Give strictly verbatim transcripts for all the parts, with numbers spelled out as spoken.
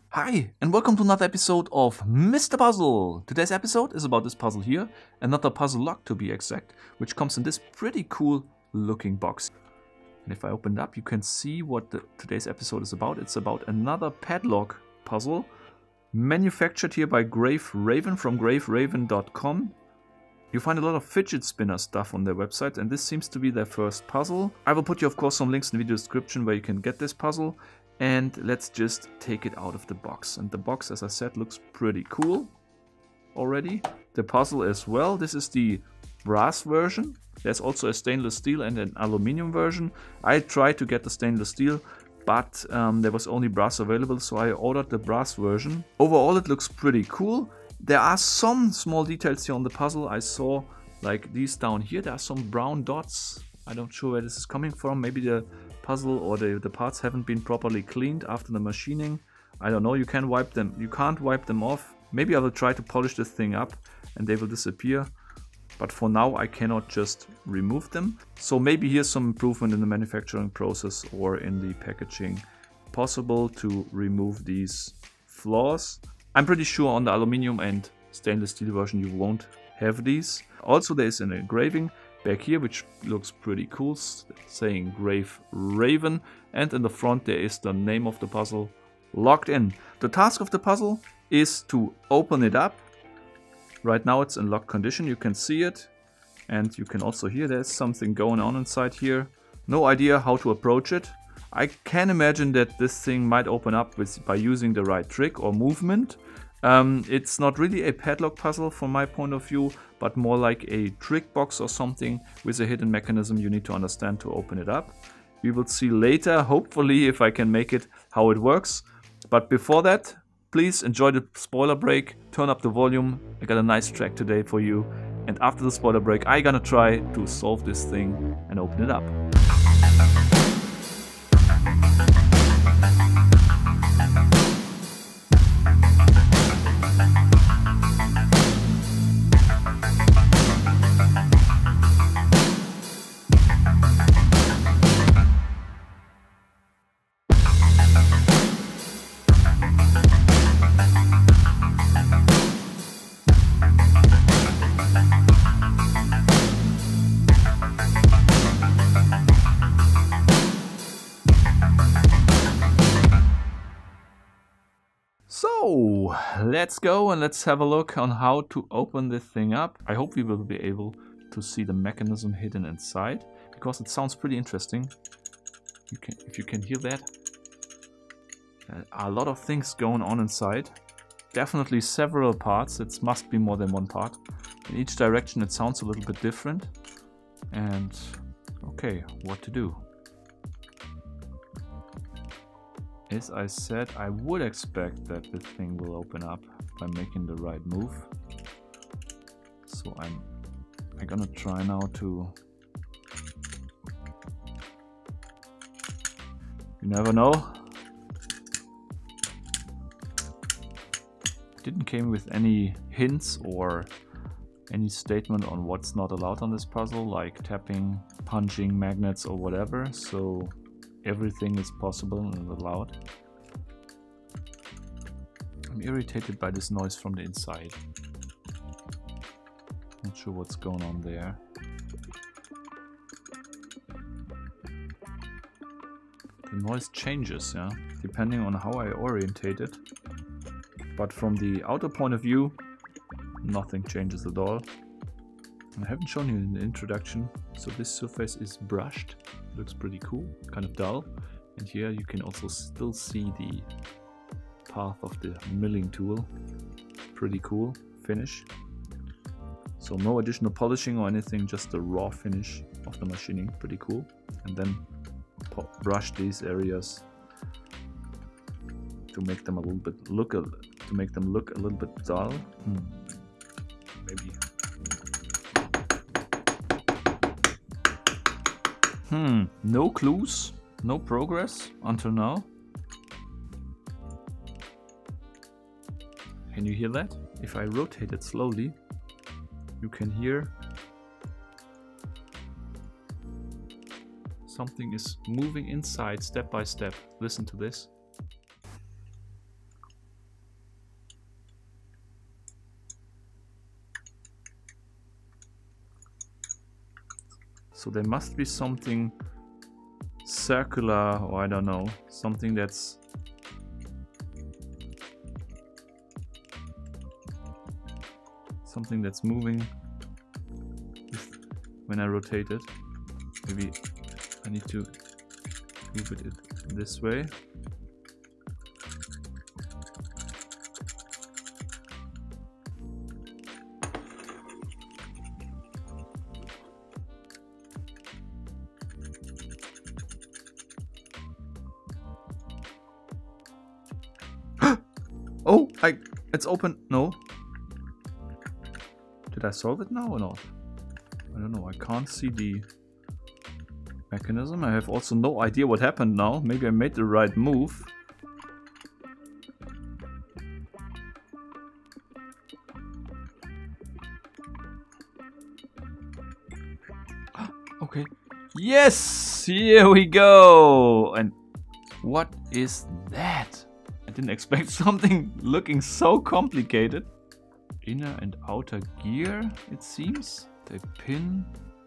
Hi, and welcome to another episode of Mister Puzzle. Today's episode is about this puzzle here, another puzzle lock to be exact, which comes in this pretty cool looking box. And if I open it up, you can see what the, today's episode is about. It's about another padlock puzzle, manufactured here by Grave Raven from grave raven dot com. You find a lot of fidget spinner stuff on their website, and this seems to be their first puzzle. I will put you, of course, some links in the video description where you can get this puzzle. And let's just take it out of the box. And the box, as I said, looks pretty cool already. The puzzle as well. This is the brass version. There's also a stainless steel and an aluminum version. I tried to get the stainless steel, but um, there was only brass available, so I ordered the brass version. Overall, it looks pretty cool. There are some small details here on the puzzle. I saw like these down here. There are some brown dots. I'm not sure where this is coming from. Maybe the puzzle or the, the parts haven't been properly cleaned after the machining. I don't know. You can wipe them. You can't wipe them off. Maybe I will try to polish this thing up and they will disappear. But for now I cannot just remove them. So maybe here's some improvement in the manufacturing process or in the packaging. Possible to remove these flaws. I'm pretty sure on the aluminum and stainless steel version you won't have these. Also there is an engraving back here, which looks pretty cool, saying Grave Raven, and in the front there is the name of the puzzle, Locked In. The task of the puzzle is to open it up. Right now it's in locked condition, you can see it, and you can also hear there's something going on inside here. No idea how to approach it. I can imagine that this thing might open up with, by using the right trick or movement. Um, it's not really a padlock puzzle from my point of view, but more like a trick box or something with a hidden mechanism you need to understand to open it up. We will see later, hopefully, if I can make it, how it works. But before that, please enjoy the spoiler break, turn up the volume. I got a nice track today for you. And after the spoiler break, I'm gonna try to solve this thing and open it up. So let's go and let's have a look on how to open this thing up. I hope we will be able to see the mechanism hidden inside, because it sounds pretty interesting. You can, if you can hear that. There are a lot of things going on inside. Definitely several parts. It must be more than one part. In each direction it sounds a little bit different. And okay, what to do? As I said, I would expect that this thing will open up by making the right move. So I'm, I'm gonna try now to... You never know. Didn't came with any hints or any statement on what's not allowed on this puzzle, like tapping, punching, magnets or whatever. So everything is possible and allowed. I'm irritated by this noise from the inside. Not sure what's going on there. The noise changes, yeah, depending on how I orientate it. But from the outer point of view, nothing changes at all. I haven't shown you in the introduction, so this surface is brushed. It looks pretty cool, kind of dull. And here you can also still see the path of the milling tool. Pretty cool finish. So no additional polishing or anything, just the raw finish of the machining. Pretty cool. And then brush these areas to make them a little bit look a, to make them look a little bit dull. Hmm. Maybe. Hmm, no clues, no progress until now. Can you hear that? If I rotate it slowly, you can hear something is moving inside step by step. Listen to this. So there must be something circular, or I don't know, something that's something that's moving when I rotate it. Maybe I need to move it this way. Oh, I, it's open. No. Did I solve it now or not? I don't know. I can't see the mechanism. I have also no idea what happened now. Maybe I made the right move. Okay. Yes! Here we go! And what is that? I didn't expect something looking so complicated. Inner and outer gear, it seems. The pin,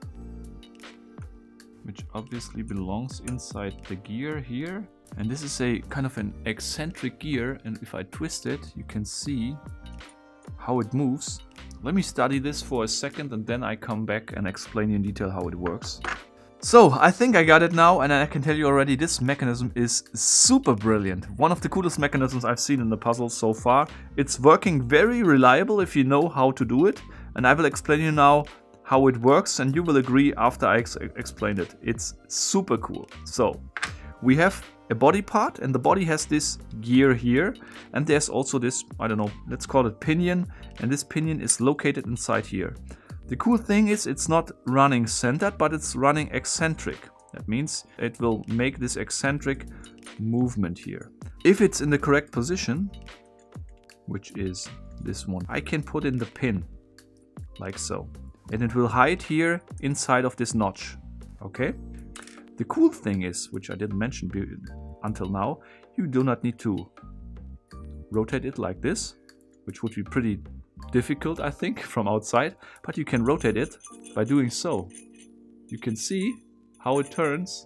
which obviously belongs inside the gear here. And this is a kind of an eccentric gear, and if I twist it, you can see how it moves. Let me study this for a second and then I come back and explain in detail how it works. So, I think I got it now, and I can tell you already this mechanism is super brilliant. One of the coolest mechanisms I've seen in the puzzle so far. It's working very reliable if you know how to do it, and I will explain you now how it works, and you will agree after I ex explain it. It's super cool. So, we have a body part, and the body has this gear here, and there's also this, I don't know, let's call it pinion, and this pinion is located inside here. The cool thing is it's not running centered, but it's running eccentric. That means it will make this eccentric movement here. If it's in the correct position, which is this one, I can put in the pin, like so. And it will hide here inside of this notch, okay? The cool thing is, which I didn't mention until now, you do not need to rotate it like this, which would be pretty difficult, I think, from outside, but you can rotate it by doing so. You can see how it turns.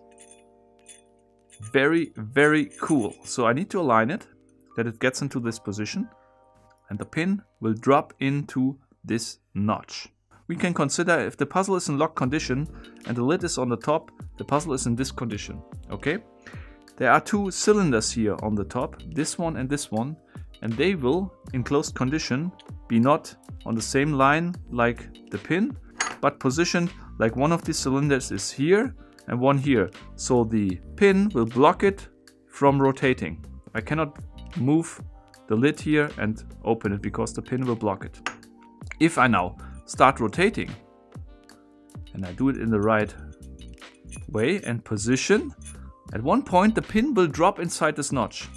Very, very cool. So I need to align it, that it gets into this position, and the pin will drop into this notch. We can consider if the puzzle is in locked condition and the lid is on the top, the puzzle is in this condition, okay? There are two cylinders here on the top, this one and this one, and they will, in closed condition, be not on the same line like the pin, but positioned like one of these cylinders is here and one here. So the pin will block it from rotating. I cannot move the lid here and open it because the pin will block it. If I now start rotating, and I do it in the right way and position, at one point the pin will drop inside this notch.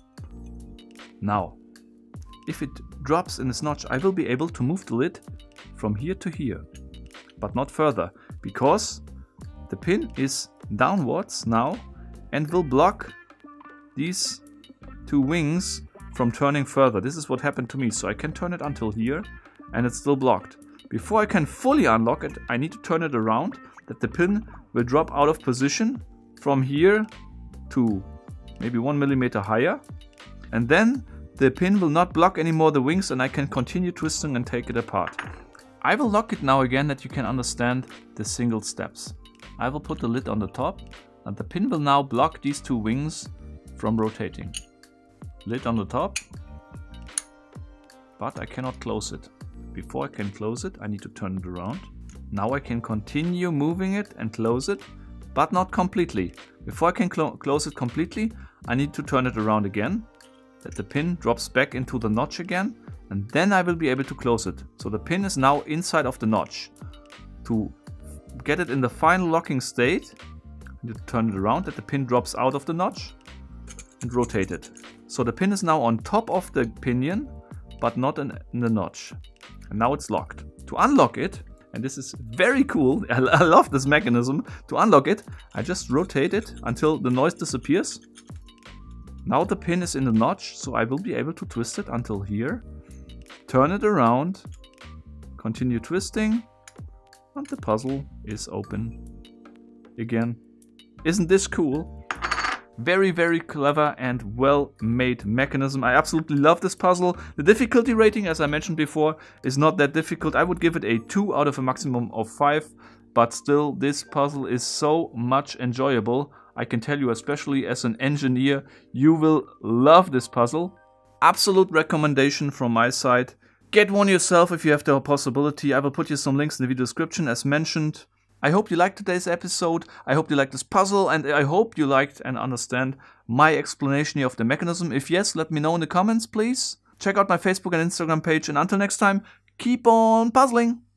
Now, if it drops in this notch, I will be able to move the lid from here to here, but not further, because the pin is downwards now and will block these two wings from turning further. This is what happened to me, so I can turn it until here and it's still blocked. Before I can fully unlock it, I need to turn it around that the pin will drop out of position from here to maybe one millimeter higher, and then the pin will not block anymore the wings and I can continue twisting and take it apart. I will lock it now again that you can understand the single steps. I will put the lid on the top and the pin will now block these two wings from rotating. Lid on the top, but I cannot close it. Before I can close it, I need to turn it around. Now I can continue moving it and close it, but not completely. Before I can clo close it completely, I need to turn it around again, that the pin drops back into the notch again, and then I will be able to close it. So the pin is now inside of the notch. To get it in the final locking state, I need to turn it around, that the pin drops out of the notch, and rotate it. So the pin is now on top of the pinion, but not in, in the notch. And now it's locked. To unlock it, and this is very cool, I, I love this mechanism. To unlock it, I just rotate it until the noise disappears. Now the pin is in the notch, so I will be able to twist it until here. Turn it around, continue twisting, and the puzzle is open again. Isn't this cool? Very, very clever and well-made mechanism. I absolutely love this puzzle. The difficulty rating, as I mentioned before, is not that difficult. I would give it a two out of a maximum of five. But still, this puzzle is so much enjoyable. I can tell you, especially as an engineer, you will love this puzzle. Absolute recommendation from my side. Get one yourself if you have the possibility. I will put you some links in the video description as mentioned. I hope you liked today's episode. I hope you liked this puzzle, and I hope you liked and understand my explanation here of the mechanism. If yes, let me know in the comments, please. Check out my Facebook and Instagram page, and until next time, keep on puzzling!